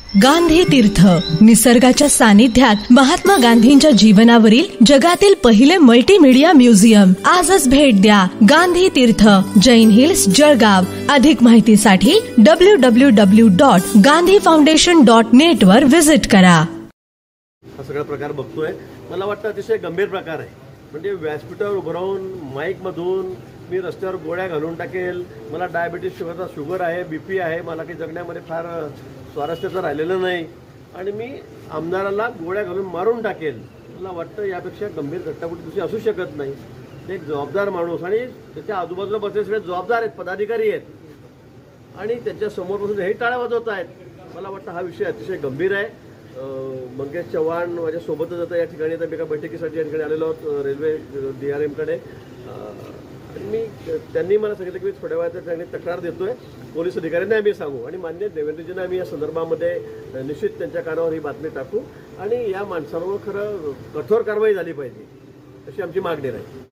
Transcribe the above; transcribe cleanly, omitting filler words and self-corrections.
गांधी तीर्थ निसर्गाच्या सानिध्यात महात्मा गांधींच्या जीवनावरील जगातील पहिले मल्टीमीडिया म्युझियम. आजच भेट द्या. गांधी तीर्थ, जैन हिल्स, जळगाव. अधिक माहितीसाठी www.gandhifoundation.net वर विजिट करा. हा सगळा प्रकार बघतोय. मला वाटतं अतिशय गंभीर प्रकार आहे. म्हणजे व्यासपीठावर उभं राहून माईक मधून मी रस्त्यावर गोळ्या घालून टाकेल, मला डायबिटीज शुगर आहे, बीपी आहे, मला काही जगण्यामध्ये फार स्वारस्याचं राहिलेलं नाही आणि मी आमदाराला गोळ्या घालून मारून टाकेल. मला वाटतं यापेक्षा गंभीर घटना कुठे दुसरी असू शकत नाही. ते एक जबाबदार माणूस आणि त्याच्या आजूबाजूला बसलेले सगळे जबाबदार आहेत, पदाधिकारी आहेत आणि त्यांच्या समोर बसून हे टाळ्या वाजवत आहेत. मला वाटतं हा विषय अतिशय गंभीर आहे. मंगेश चव्हाण माझ्यासोबतच आता या ठिकाणी आता एका बैठकीसाठी या ठिकाणी आलेलो आहोत रेल्वे DRMकडे. आणि त्यांनी मला सांगितलं की मी थोड्या वेळात त्या तक्रार देतोय पोलीस अधिकाऱ्यांना आम्ही सांगू आणि मान्य देवेंद्रजींना आम्ही या संदर्भामध्ये निश्चित त्यांच्या कानावर ही बातमी टाकू आणि या माणसांवर खरं कठोर कारवाई झाली पाहिजे अशी आमची मागणी राहील.